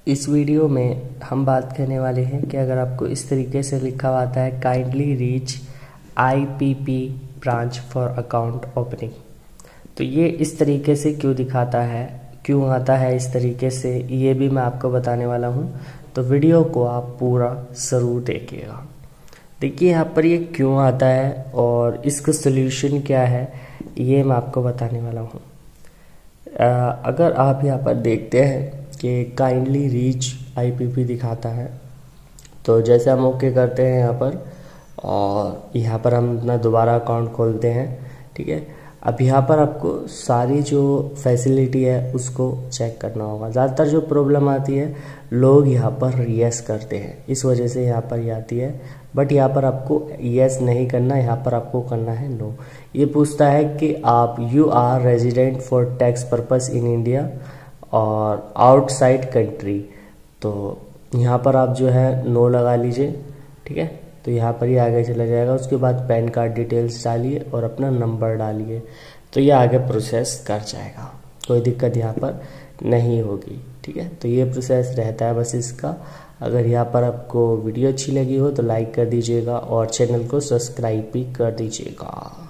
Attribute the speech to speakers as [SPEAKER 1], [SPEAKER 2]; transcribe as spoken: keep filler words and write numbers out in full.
[SPEAKER 1] इस वीडियो में हम बात करने वाले हैं कि अगर आपको इस तरीके से लिखा हुआ आता है kindly reach I P P branch for account opening, तो ये इस तरीके से क्यों दिखाता है, क्यों आता है इस तरीके से, ये भी मैं आपको बताने वाला हूँ। तो वीडियो को आप पूरा ज़रूर देखिएगा। देखिए यहाँ पर ये क्यों आता है और इसका सलूशन क्या है, ये मैं आपको बताने वाला हूँ। अगर आप यहाँ पर देखते हैं कि kindly reach I P P दिखाता है, तो जैसे हम ओके करते हैं यहाँ पर और यहाँ पर हम अपना दोबारा अकाउंट खोलते हैं, ठीक है। अब यहाँ पर आपको सारी जो फैसिलिटी है उसको चेक करना होगा। ज़्यादातर जो प्रॉब्लम आती है, लोग यहाँ पर यस करते हैं, इस वजह से यहाँ पर ये आती है। बट यहाँ पर आपको यस नहीं करना, यहाँ पर आपको करना है नो। ये पूछता है कि आप you are resident for tax purpose in India और आउटसाइड कंट्री, तो यहाँ पर आप जो है नो लगा लीजिए, ठीक है। तो यहाँ पर ही आगे चला जाएगा। उसके बाद पैन कार्ड डिटेल्स डालिए और अपना नंबर डालिए, तो ये आगे प्रोसेस कर जाएगा, कोई दिक्कत यहाँ पर नहीं होगी, ठीक है। तो ये प्रोसेस रहता है बस इसका। अगर यहाँ पर आपको वीडियो अच्छी लगी हो तो लाइक कर दीजिएगा और चैनल को सब्सक्राइब भी कर दीजिएगा।